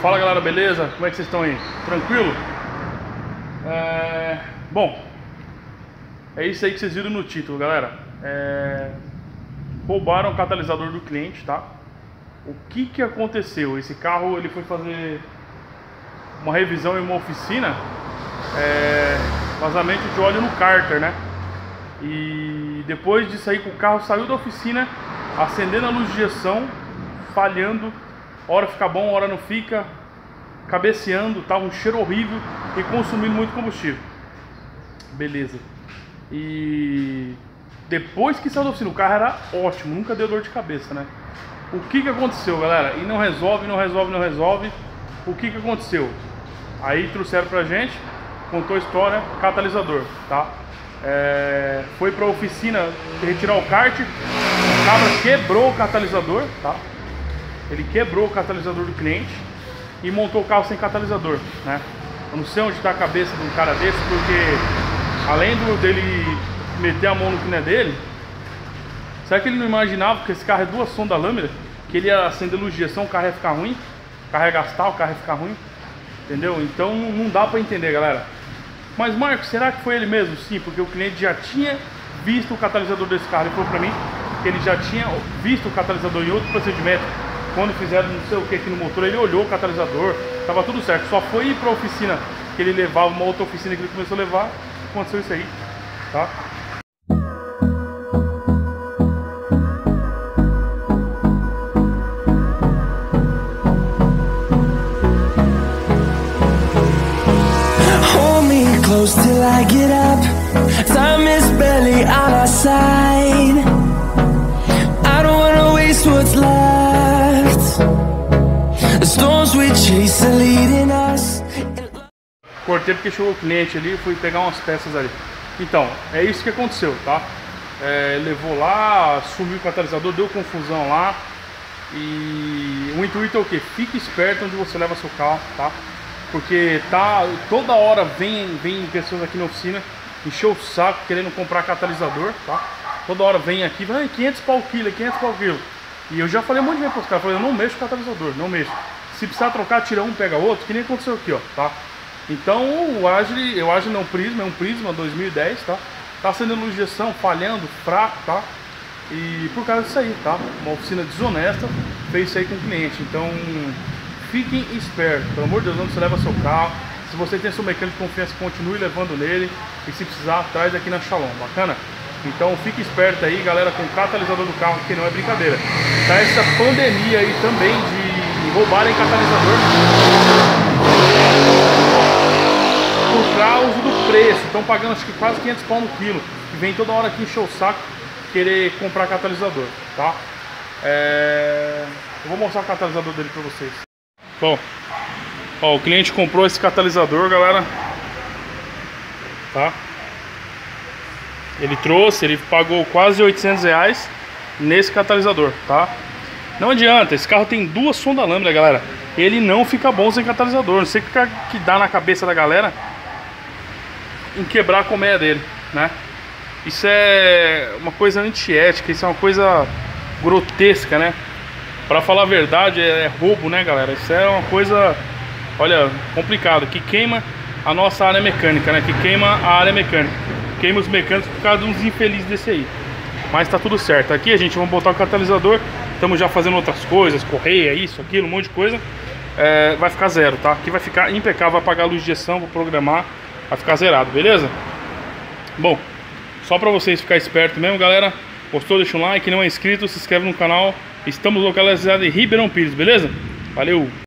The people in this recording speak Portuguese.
Fala galera, beleza? Como é que vocês estão aí? Tranquilo? Bom, é isso aí que vocês viram no título, galera. Roubaram o catalisador do cliente, tá? O que que aconteceu? Esse carro ele foi fazer uma revisão em uma oficina, vazamento de óleo no cárter, né? E depois de sair com o carro, saiu da oficina, acendendo a luz de injeção, falhando, hora fica bom, hora não fica, cabeceando, tava um cheiro horrível e consumindo muito combustível. Beleza. E depois que saiu da oficina, o carro era ótimo, nunca deu dor de cabeça, né? O que que aconteceu, galera? E não resolve. O que que aconteceu? Aí trouxeram pra gente, contou a história, catalisador, tá? Foi pra oficina retirar o kart, o cabra quebrou o catalisador, tá? Ele quebrou o catalisador do cliente e montou o carro sem catalisador, né? Eu não sei onde está a cabeça de um cara desse, porque além dele meter a mão no que não é dele, será que ele não imaginava que esse carro é duas sondas lâmina, que ele ia acender luz de injeção, o carro ia ficar ruim, o carro ia gastar, o carro ia ficar ruim, entendeu? Então não dá pra entender, galera. Mas Marcos, será que foi ele mesmo? Sim, porque o cliente já tinha visto o catalisador desse carro. Ele falou pra mim que ele já tinha visto o catalisador em outro procedimento. Quando fizeram não sei o que aqui no motor, ele olhou o catalisador, tava tudo certo. Só foi ir pra oficina que ele levava, uma outra oficina que ele começou a levar, aconteceu isso aí, tá? Close till I get up. Time is barely on our side. I don't wanna waste what's left. The storms we chase are leading us. Cortei porque chegou o cliente ali, fui pegar umas peças ali. Então, é isso que aconteceu, tá? Levou lá, sumiu o catalisador, deu confusão lá. E o intuito é o que? Fique esperto onde você leva seu carro, tá? Porque toda hora vem pessoas aqui na oficina encher o saco querendo comprar catalisador, tá? Toda hora vem aqui, vai 500 pau o quilo, 500 pau o quilo. E eu já falei um monte de vezes para os caras, falei, eu não mexo com catalisador, não mexo. Se precisar trocar, tira um, pega outro, que nem aconteceu aqui, ó, tá? Então o Agile não Prisma, é um Prisma 2010, tá? Tá acendendo luz de injeção, falhando, fraco, tá? E por causa disso aí, tá? Uma oficina desonesta fez isso aí com o cliente, então fiquem espertos, pelo amor de Deus, onde você leva seu carro. Se você tem seu mecânico de confiança, continue levando nele. E se precisar, traz aqui na Shalom, bacana? Então fique esperto aí, galera, com o catalisador do carro, que não é brincadeira. Tá essa pandemia aí também de roubarem catalisador por causa do preço. Estão pagando acho que quase 500 pau no quilo. E vem toda hora aqui encher o saco querer comprar catalisador, tá? Eu vou mostrar o catalisador dele pra vocês. Bom, ó, o cliente comprou esse catalisador, galera, tá? Ele trouxe, ele pagou quase 800 reais nesse catalisador, tá? Não adianta, esse carro tem duas sondas lâmina, galera. Ele não fica bom sem catalisador. Não sei o que dá na cabeça da galera em quebrar a colmeia dele, né? Isso é uma coisa antiética, isso é uma coisa grotesca, né? Pra falar a verdade, é roubo, né, galera? Isso é uma coisa, olha, complicada, que queima a nossa área mecânica, né? Que queima a área mecânica, queima os mecânicos por causa de uns infelizes desse aí. Mas tá tudo certo. Aqui a gente vai botar o catalisador, estamos já fazendo outras coisas, correia, isso, aquilo, um monte de coisa. Vai ficar zero, tá? Aqui vai ficar impecável, vai apagar a luz de injeção, vou programar, vai ficar zerado, beleza? Bom, só pra vocês ficarem espertos mesmo, galera. Gostou? Deixa um like, não é inscrito, se inscreve no canal. Estamos localizados em Ribeirão Pires, beleza? Valeu!